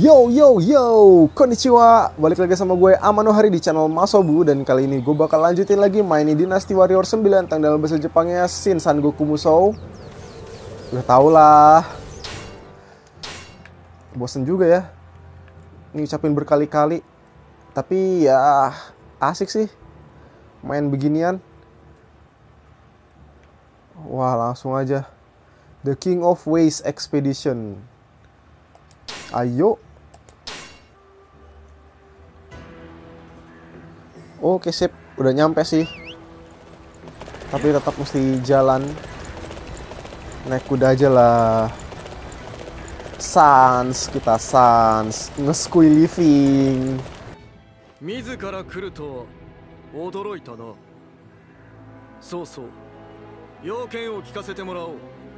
Yo yo yo, konnichiwa. Balik lagi sama gue Amanohari di channel Masobu. Dan kali ini gue bakal lanjutin lagi mainin Dynasty Warrior 9 tentang dalam bahasa Jepangnya Shin Sangoku Musou. Udah tau lah. Bosen juga ya ngucapin berkali-kali. Tapi ya asik sih main beginian. Wah, langsung aja The King of Ways Expedition. Ayo. Oke sip, udah nyampe sih. Tapi tetap mesti jalan. Naik kuda aja lah. Sans, kita sans. Nge-squee living. 自ら来るとは驚いたな。そうそう。要件を聞かせてもらおう。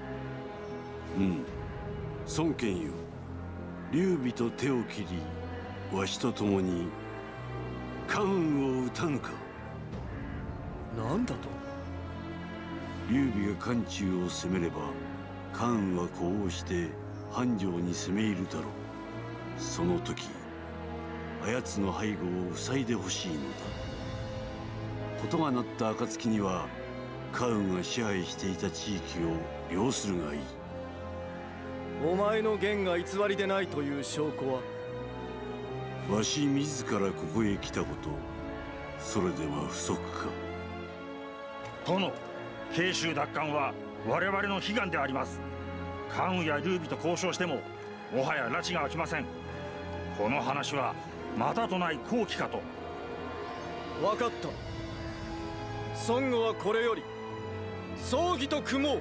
孫権よ。劉備と手を切り、わしと共に関羽を討たぬか。 なんだと。 劉備が漢中を攻めれば、関羽は呼応して繁盛に攻め入るだろう。その時、あやつの背後を塞いでほしいのだ。事がなった暁には、関羽が支配していた地域を領するがいい。 お前の言が偽りでないという証拠は。 わし自らここへ来たこと、それでは不足か。 殿、慶州奪還は我々の悲願であります。関羽や劉備と交渉してももはや拉致が開きません。この話はまたとない好機かと。 分かった。孫悟はこれより葬儀と組もう。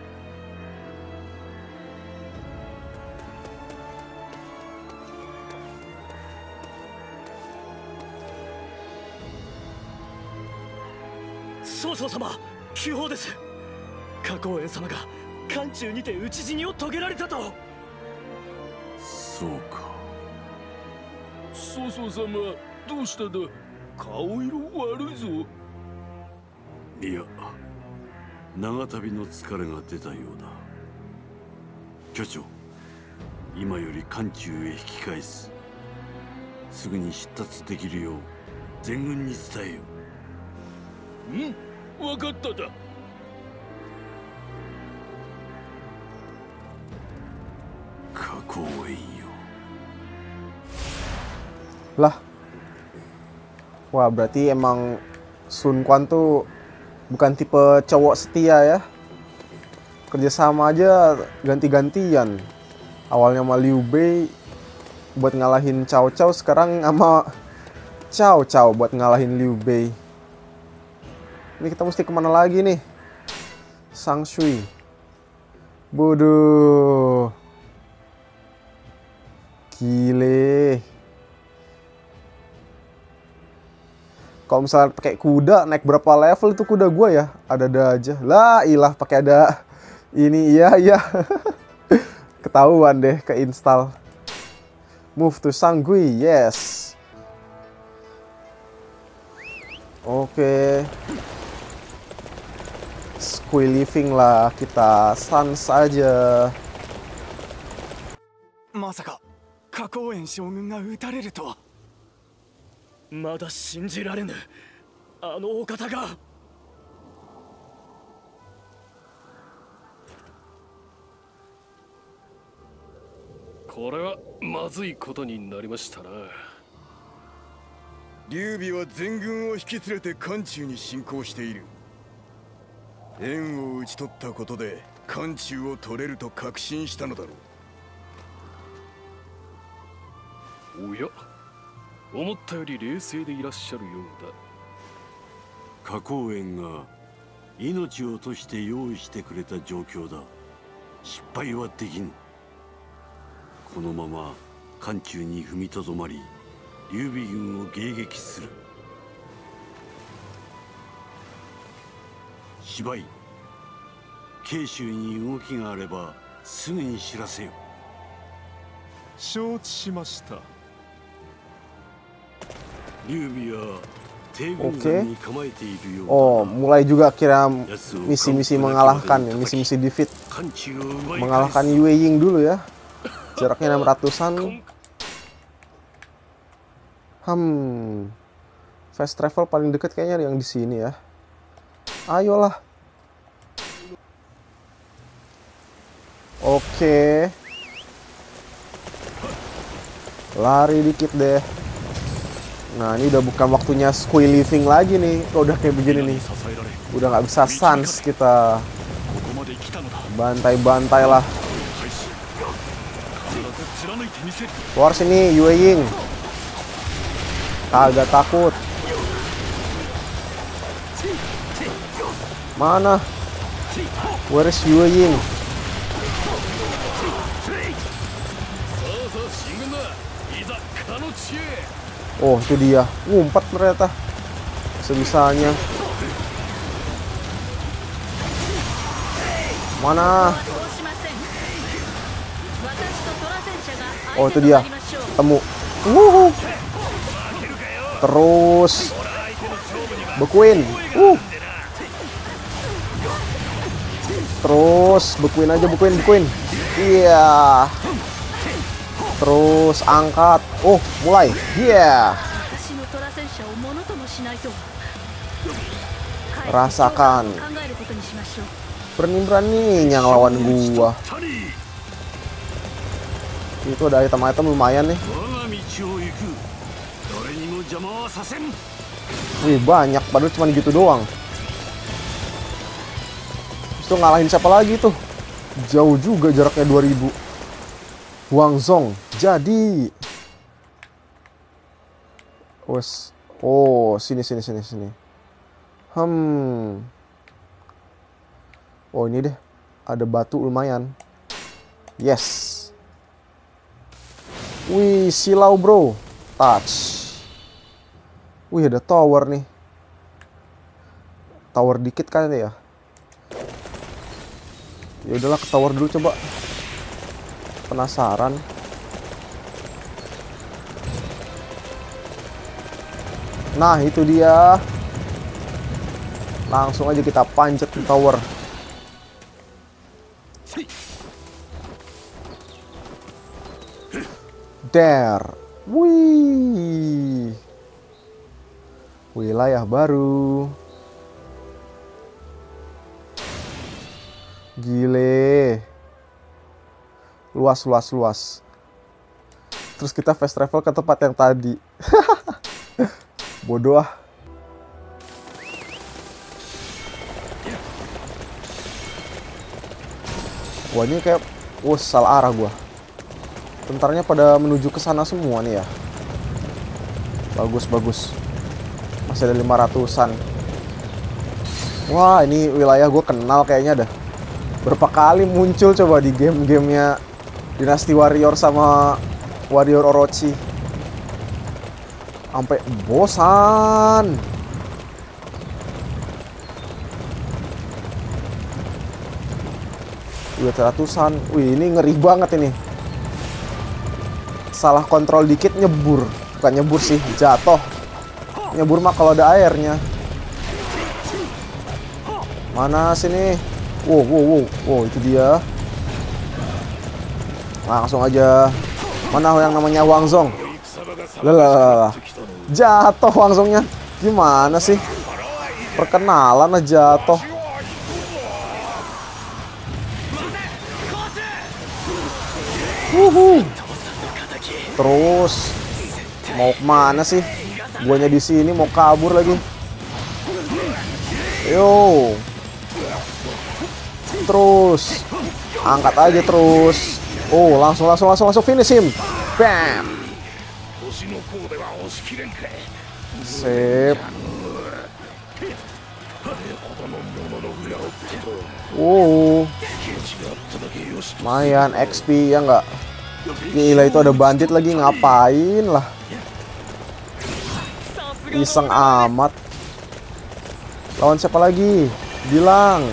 曹操様、急報です。花公園様が漢中にて討ち死にを遂げられたと。 そうか。 曹操様、どうしただ。顔色悪いぞ。 いや、長旅の疲れが出たようだ。巨長、今より漢中へ引き返す。すぐに出立できるよう全軍に伝えよ。 分かっただ。 花公園よ。 Lah. Wah, berarti emang Sun Quan tuh bukan tipe cowok setia ya. Kerjasama aja ganti-gantian. Awalnya sama Liu Bei buat ngalahin Cao Cao, sekarang sama Cao Cao buat ngalahin Liu Bei. Ini kita mesti kemana lagi nih? Sang Shui. Bodoh. Gile. Kalau misalnya pakai kuda, naik berapa level itu kuda gua ya? Ada-ada aja. Lah, ilah pakai ada ini, iya. Ketahuan deh, keinstall. Move to Sanggui, yes. Oke. Squee living lah, kita sans aja. まさか花公園将軍が討たれるとは。まだ信じられぬ。あのお方が。 これはまずいことになりましたな。 劉備は全軍を引き連れて漢中に侵攻している。燕を討ち取ったことで漢中を取れると確信したのだろう。 おや、思ったより冷静でいらっしゃるようだ。 花公園が命を落として用意してくれた状況だ。失敗はできぬ。このまま漢中に踏みとどまり、劉備軍を迎撃する。芝居、慶州に動きがあればすぐに知らせよ。 承知しました。 劉備は帝軍軍に構えているようだ。 Oh, mulai juga kira misi-misi mengalahkan ya, misi-misi defeat. Mengalahkan Yue Ying dulu ya. Jaraknya 600-an. Fast travel paling deket kayaknya yang di sini ya. Ayolah. Oke. Lari dikit deh. Nah, ini udah bukan waktunya squee living lagi nih. Kalau udah kayak begini nih. Udah nggak bisa sans kita. Bantai-bantai lah. Keluar sini, Yue Ying. Kagak takut. Mana? Where is Yue Ying? Oh, itu dia. Ngumpet ternyata. Sebisanya. Mana? Oh, itu dia. Temu. Terus bekuin. Terus bekuin aja, bekuin. Iya. Terus angkat. Oh, mulai. Iya. Rasakan. Berani-beraninya ngelawan gua. Itu ada item-item lumayan nih. Wih, banyak. Padahal cuma gitu doang. Terus tuh ngalahin siapa lagi tuh? Jauh juga jaraknya 2000. Wang Zong. Jadi. Wes. Oh, sini. Oh, ini deh. Ada batu lumayan. Yes. Wih, silau bro. Touch. Wih, ada tower nih. Tower dikit kan ya. Ya udahlah, ke tower dulu coba. Penasaran. Nah, itu dia. Langsung aja kita panjat ke tower. There. Wih. Wilayah baru. Gile. Luas. Terus kita fast travel ke tempat yang tadi. Bodoh ah. Wah, ini kayak salah arah gua. Tentaranya pada menuju ke sana semua nih ya. Bagus. Masih ada 500-an. Wah, ini wilayah gue kenal kayaknya dah. Berapa kali muncul coba di game-gamenya Dynasty Warrior sama Warrior Orochi. Sampai bosan. Wih, 100-an. Wih, ini ngeri banget ini. Salah kontrol dikit nyebur. Bukan nyebur sih, jatuh. Nyebur mah kalau ada airnya. Mana sini? Wow, itu dia. Langsung aja. Mana yang namanya Wang Zong? Lah. Jatuh Wang Zongnya. Gimana sih? Perkenalan aja jatuh. Terus mau kemana sih? Guanya di sini mau kabur lagi. Yo. Terus angkat aja terus. Oh, langsung finish him. Bam. Sip. Lumayan XP ya nggak? Gila, itu ada bandit lagi, ngapain lah? Iseng amat. Lawan siapa lagi? Bilang.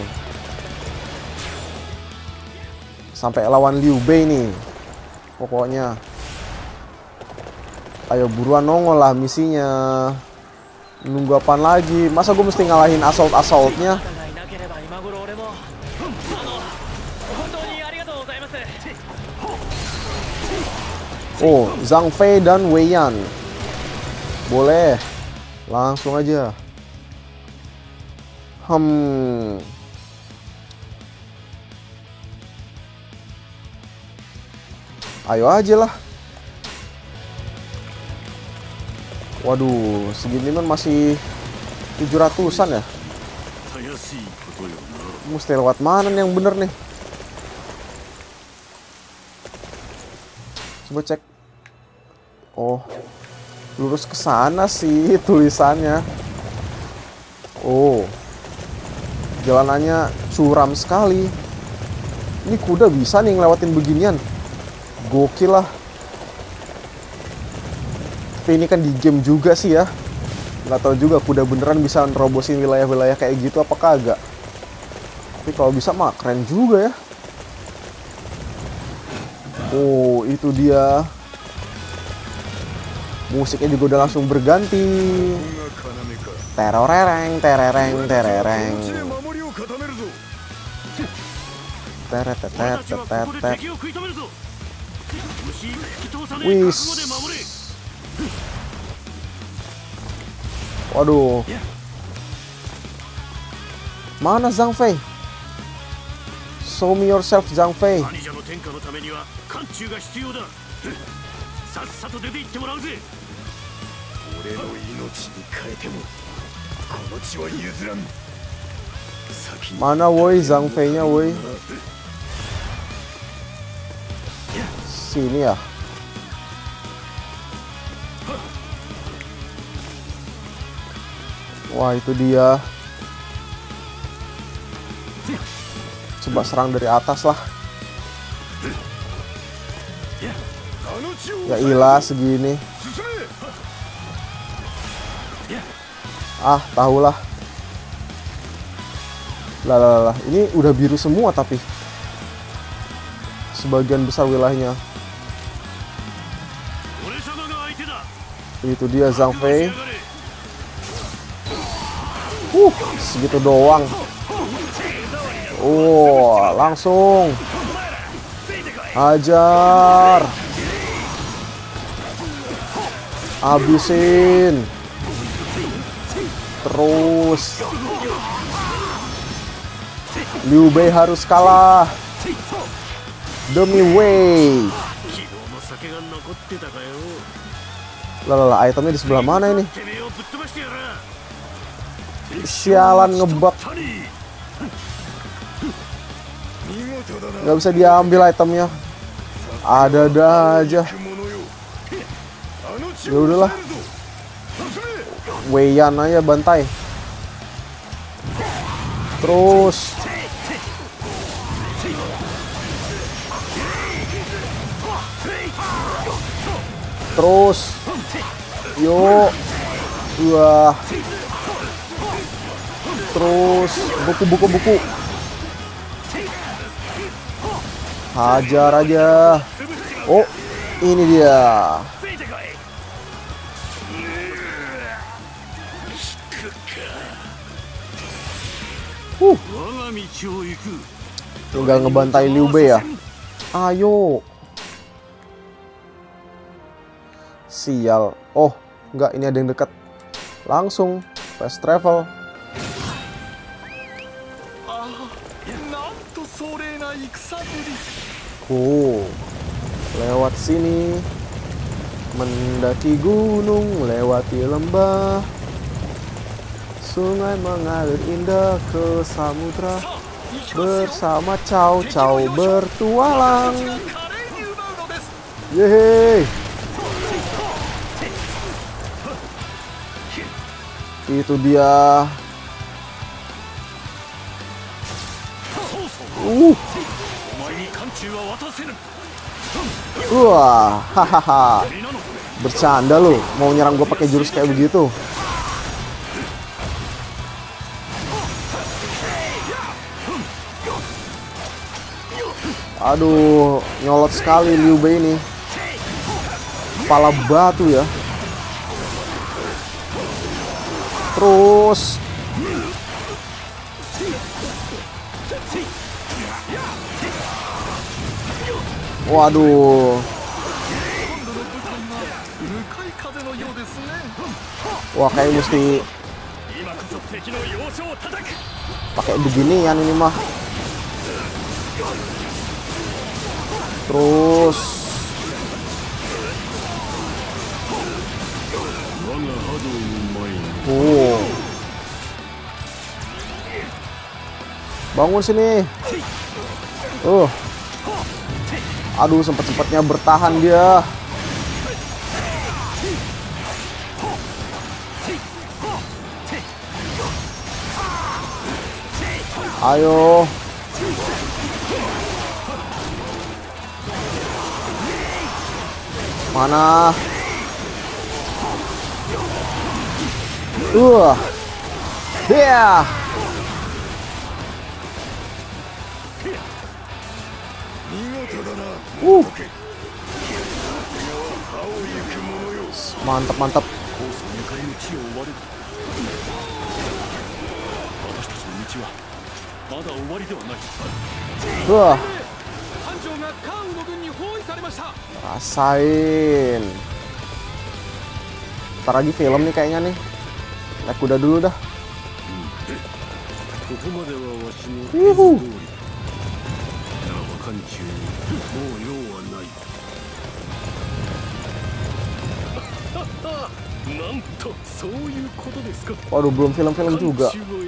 Sampai lawan Liu Bei nih. Pokoknya. Ayo buruan nongol lah misinya. Nunggu apaan lagi? Masa gue mesti ngalahin assault-assaultnya? Oh, Zhang Fei dan Wei Yan. Boleh. Langsung aja. Ayo aja lah. Waduh, segini kan masih 700-an ya. Mesti lewat mana nih yang bener nih? Coba cek. Oh, lurus ke sana sih tulisannya. Oh, jalanannya curam sekali. Ini kuda bisa nih ngelewatin beginian. Gokil lah. Tapi ini kan di game juga sih ya. Nggak tahu juga kuda beneran bisa nerobosin wilayah-wilayah kayak gitu apa kagak. Tapi kalau bisa mah keren juga ya. Oh, itu dia. Musiknya juga udah langsung berganti. Teroreng, terereng, terereng. Teretetetetetet. Wis. Waduh. Mana Zhang Fei? Show me yourself, Zhang Fei. Mana woi Zhang Fei-nya woi? Sini ya. Wah, itu dia. Coba serang dari atas lah. Ya ilah segini. Ah, tahulah. Lah, ini udah biru semua tapi sebagian besar wilayahnya. Itu dia Zhang Fei. Segitu doang. Oh, langsung hajar. Habisin. Terus Liu Bei harus kalah demi Wei. Lah, itemnya di sebelah mana ini? Sialan ngebug. Nggak bisa diambil itemnya. Ada-ada aja. Ya udahlah. Weiyan aja bantai. Terus yuk. Wah. Terus buku. Hajar aja. Oh, ini dia. Tinggal ngebantai Liu Bei ya. Ayo. Sial. Oh, enggak, ini ada yang dekat. Langsung fast travel. Lewat sini, mendaki gunung, lewati lembah, sungai mengalir indah ke samudra, bersama Cao Cao bertualang. Yeay. Itu dia. Wah, hahaha. Bercanda lu, mau nyerang gue pakai jurus kayak begitu. Aduh, nyolot sekali Liu Bei ini. Kepala batu ya. Terus waduh. Wah, kayak mesti pakai beginian ini mah. Terus bangun sini. Aduh, sempet-sempetnya bertahan dia. Ayo. Mana? Yeah. Mantap, mantap. Rasain. Ntar lagi film nih kayaknya nih. Naik kuda dulu dah. Yuhu. Waduh, belum film-film juga.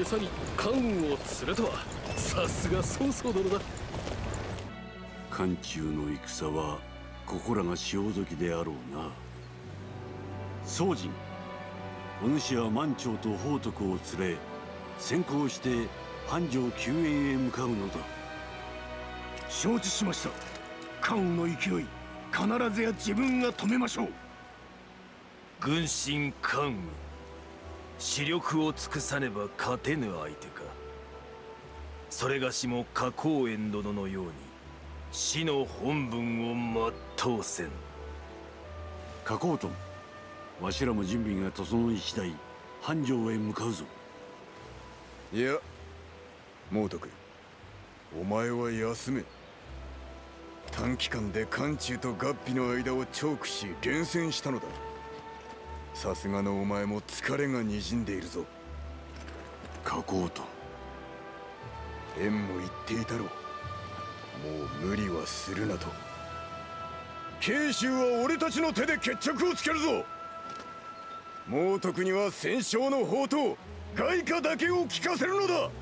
漢中の戦はここらが潮時であろうな。宗人、お主は満潮と宝徳を連れ先行して繁盛救援へ向かうのだ。 承知しました。関羽の勢い、必ずや自分が止めましょう。 軍神関羽、視力を尽くさねば勝てぬ相手か。それがしも花公園殿のように死の本分を全うせん。 花公とわしらも準備が整い次第繁盛へ向かうぞ。 いや、猛徳、お前は休め。短期間で漢中と合皮の間をチョークし連戦したのだ。さすがのお前も疲れがにじんでいるぞ。 花公と縁も言っていたろう。もう無理はするなと。慶州は俺たちの手で決着をつけるぞ。猛徳には戦勝の宝刀外貨だけを聞かせるのだ。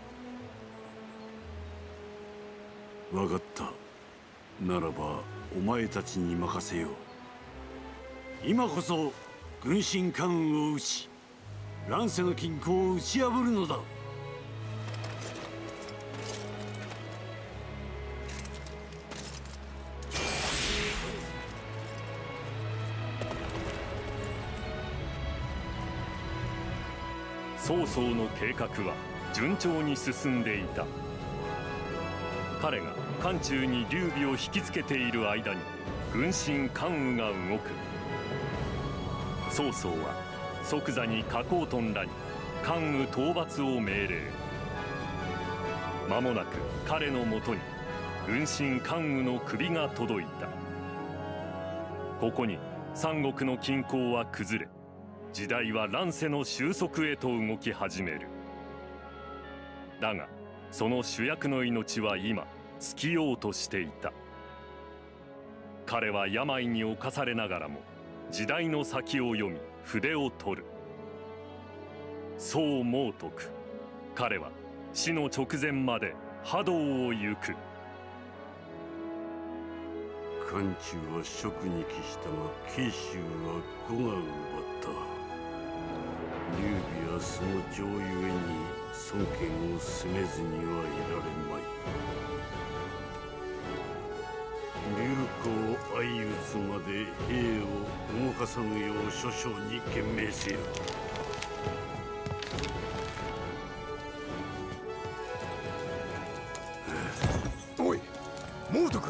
分かった。ならばお前たちに任せよう。今こそ軍神関羽を討ち乱世の均衡を打ち破るのだ。 曹操の計画は順調に進んでいた。彼が漢中に劉備を引きつけている間に軍神関羽が動く。曹操は即座に花公屯らに関羽討伐を命令。間もなく彼のもとに軍神関羽の首が届いた。ここに三国の均衡は崩れ、時代は乱世の収束へと動き始める。だがその主役の命は今尽きようとしていた。彼は病に侵されながらも時代の先を読み筆を取る。そう猛徳、彼は死の直前まで覇道を行く。 漢中は蜀に帰したが慶州は呉が奪った。劉備はその情ゆえに孫権を責めずにはいられまい。劉公相打つまで兵を動かさぬよう諸将に懸命せよ。 おい、猛徳。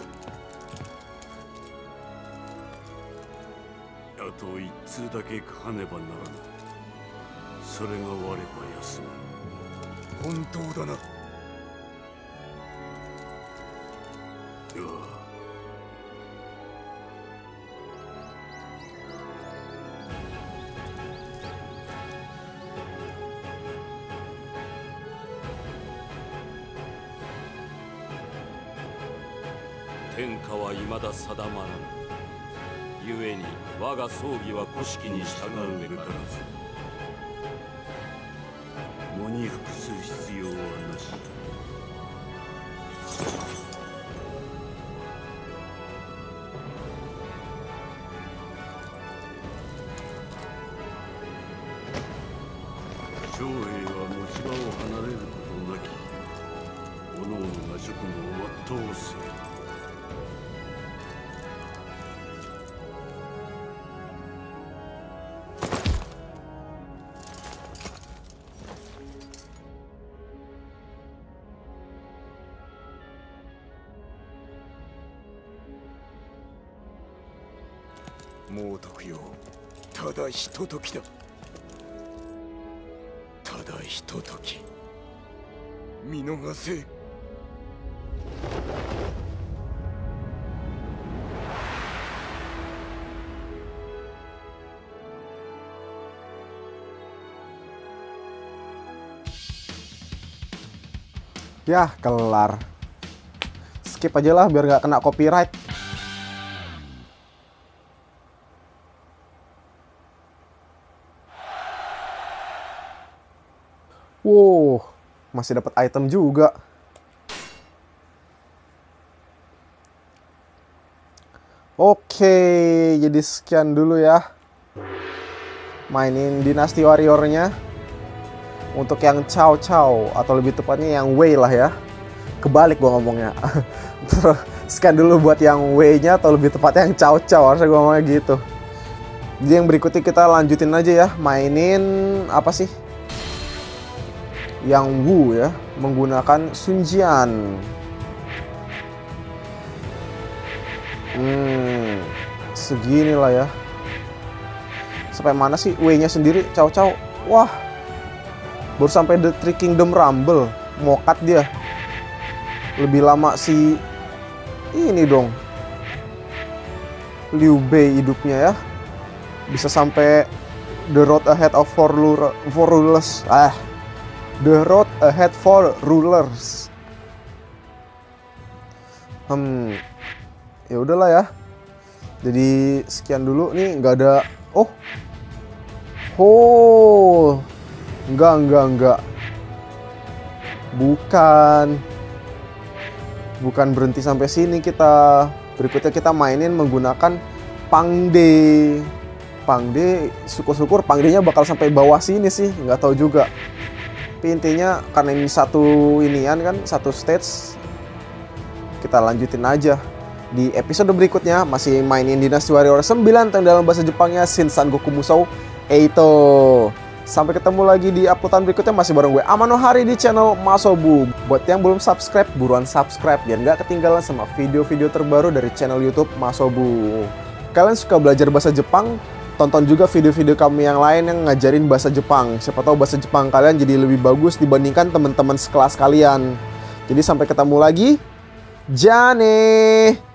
あと一通だけ書かねばならぬ。それが終われば休む。 本当だな。 天下は未だ定まらぬ。故に我が葬儀は古式に従うべからず。喪に服する必要はなし。将兵は持ち場を離れることなき、各々が職務を全うする。 もう徳よ、ただひとときだ。ただひととき、見逃せ。 Ya, kelar. Skip aja lah biar nggak kena copyright. Wow, masih dapat item juga. Oke, jadi sekian dulu ya. Mainin Dynasty Warrior-nya. Untuk yang Cao Cao, atau lebih tepatnya yang Wei lah ya. Kebalik gua ngomongnya. Sekian dulu buat yang Wei-nya, atau lebih tepatnya yang Cao Cao. Harusnya gua ngomongnya gitu. Jadi yang berikutnya kita lanjutin aja ya. Mainin apa sih? Yang Wu ya, menggunakan Sun Jian. Segini lah ya. Sampai mana sih Wei-nya sendiri? Cao Cao. Wah, baru sampai The Three Kingdom Rumble. Mokat dia. Lebih lama si ini dong, Liu Bei hidupnya ya. Bisa sampai The Road Ahead of Four Rulers. The Road Ahead for Rulers. Ya udahlah ya. Jadi sekian dulu nih, nggak ada. Enggak. Bukan berhenti sampai sini kita. Berikutnya kita mainin menggunakan Pangde. Syukur-syukur Pangdenya bakal sampai bawah sini sih, nggak tahu juga. Tapi intinya karena ini satu stage, kita lanjutin aja. Di episode berikutnya masih mainin Dynasty Warrior 9 yang dalam bahasa Jepangnya Shinsangoku Musou Eito. Sampai ketemu lagi di uploadan berikutnya, masih bareng gue Amanohari di channel Masobu. Buat yang belum subscribe, buruan subscribe biar nggak ketinggalan sama video-video terbaru dari channel YouTube Masobu. Kalian suka belajar bahasa Jepang? Tonton juga video-video kami yang lain yang ngajarin bahasa Jepang. Siapa tahu bahasa Jepang kalian jadi lebih bagus dibandingkan teman-teman sekelas kalian. Jadi sampai ketemu lagi. Jane.